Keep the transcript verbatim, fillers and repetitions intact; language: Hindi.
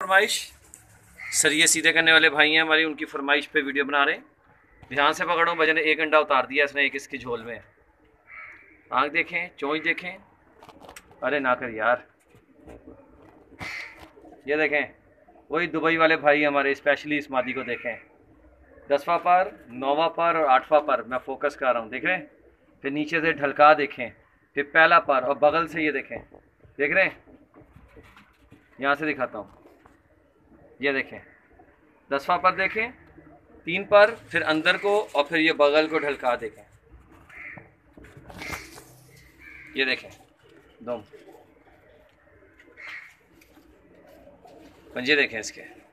फरमाइश, सरिये सीधे करने वाले भाई हैं हमारी, उनकी फरमाइश पे वीडियो बना रहे हैं। ध्यान से पकड़ो, भैया ने एक अंडा उतार दिया इसने, एक इसकी झोल में। आँख देखें, चोंच देखें, अरे ना कर यार। ये देखें, वही दुबई वाले भाई हमारे, स्पेशली इस मादी को देखें। दसवां पर, नौवां पर और आठवां पर मैं फोकस कर रहा हूँ, देख रहे हैं। फिर नीचे से ढलका देखें, फिर पहला पर और बगल से ये देखें, देख रहे हैं। यहाँ से दिखाता हूँ, ये देखें, दसवां पर देखें, तीन पर, फिर अंदर को और फिर ये बगल को ढलका देखें। ये देखें, दो पंजे देखें इसके।